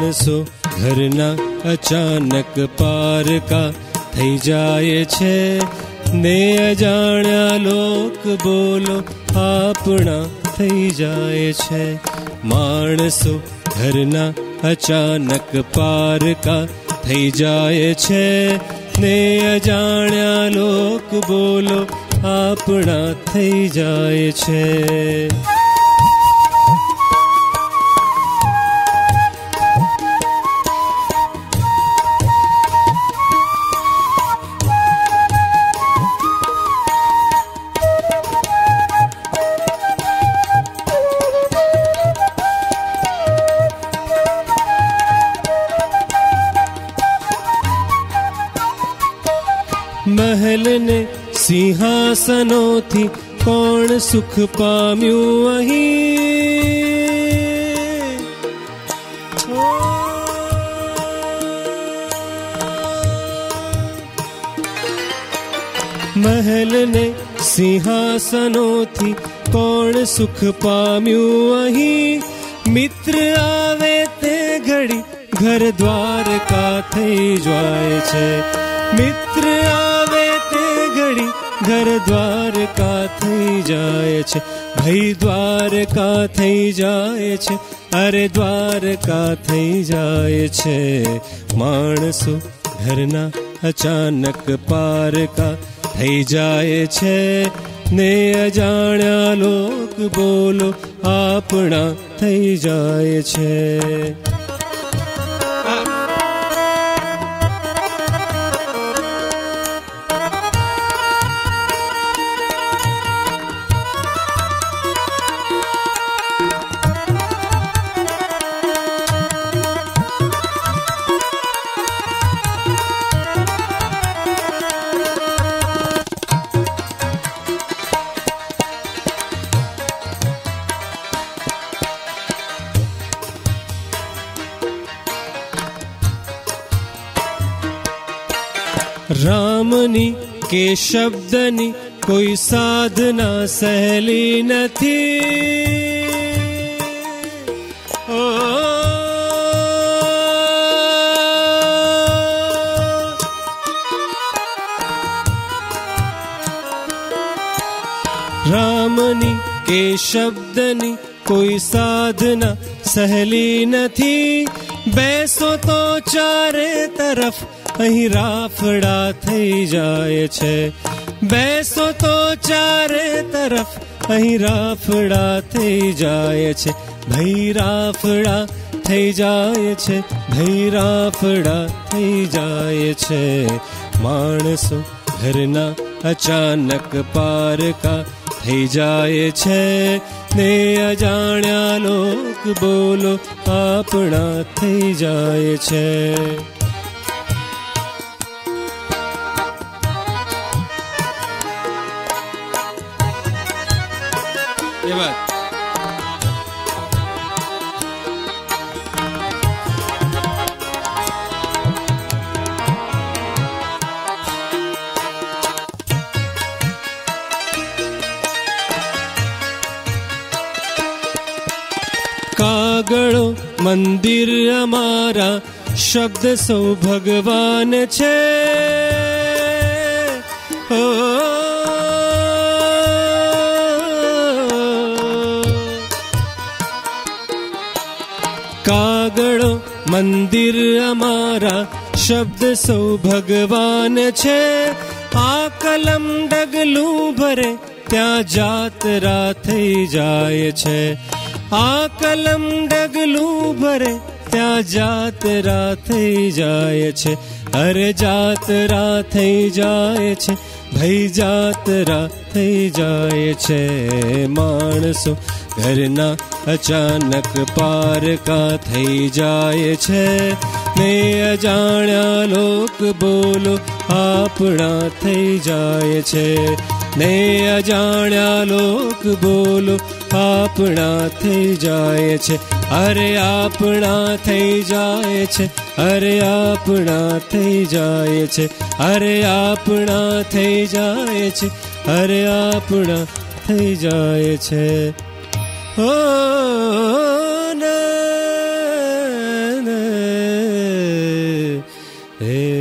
માણસો ઘરના અચાનક પારકા થઈ જાય છે, ને અજાણ્યા લોક બોલો આપણા થઈ જાય છે. માણસો ઘરના અચાનક પારકા થઈ જાય છે, ને અજાણ્યા લોક બોલો આપણા થઈ જાય છે. મહેલને સિંહાસનોથી કોણ સુખ પામ્યું અહીં? મહેલને સિંહાસનોથી કોણ સુખ પામ્યું અહીં? મિત્ર આવે તે ઘડી ઘર દ્વારકા થઈ જાય છે. મિત્ર આવે તે ઘડી ઘર દ્વારકા થઈ જાય છે. ભાઈ દ્વારકા થઈ જાય છે, અરે દ્વારકા થઈ જાય છે. માણસો ઘરના અચાનક પારકા થઈ જાય છે, ને અજાણ્યા લોક બોલો આપણા થઈ જાય છે. રામની કે શબ્દની કોઈ સાધના સહેલી નથી. રામની કે શબ્દની કોઈ સાધના સહેલી નથી. બેસો તો ચારે તરફ અહીં રાફડા થઈ જાય છે. બેસો તો ચારે તરફ અહીં રાફડા થઈ જાય છે. ભાઈ રાફડા થઈ જાય છે, ભાઈ રાફડા થઈ જાય છે. માણસો ઘરના અચાનક પારકા થઈ જાય છે, ને અજાણ્યા લોક બોલો આપણા થઈ જાય છે. કાગળો મંદિર અમારા, શબ્દ સૌ ભગવાન છે. કાગળો મંદિર અમારા, શબ્દ સૌ ભગવાન છે. આ કલમ ડગલું ભરે ત્યાં જાતરા થઈ જાય છે. આ કલમ ડગલું ભરે ત્યાં જાતરા થઈ જાય છે. અરે જાતરા થઈ જાય છે, ભાઈ જાતરા થઈ જાય છે. માણસો ઘરના અચાનક પારકા થઈ જાય છે, ને અજાણ્યા લોક બોલો આપણા થઈ જાય છે. ને અજાણ્યા લોક બોલો આપણા થઈ જાય છે. અરે આપણા થઈ જાય છે, અરે આપણા થઈ જાય છે. અરે આપણા થઈ જાય છે, અરે આપણા થઈ જાય છે. ઓ ના ના હે